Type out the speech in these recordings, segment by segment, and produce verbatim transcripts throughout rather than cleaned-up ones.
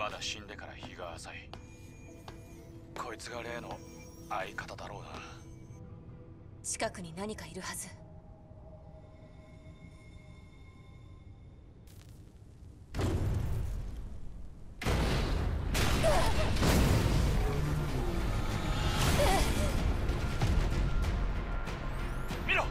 まだ死んでから日が浅い。こいつが例の相方だろうな。 近くに何かいるはず。 見ろ。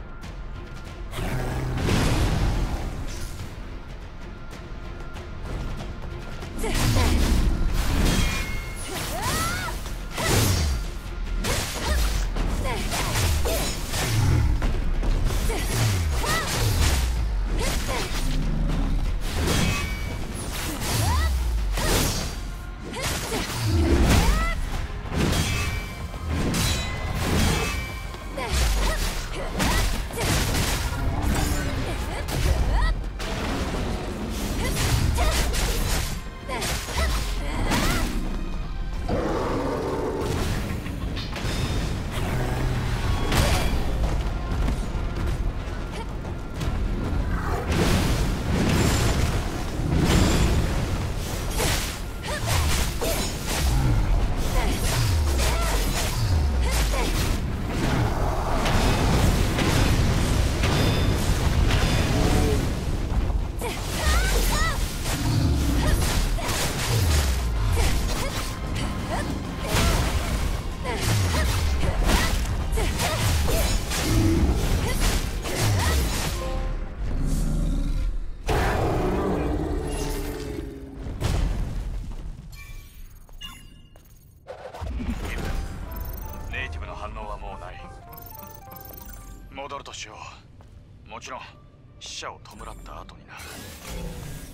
ネイティブの反応はもうない。戻るとしよう。もちろん死者を弔った後にな。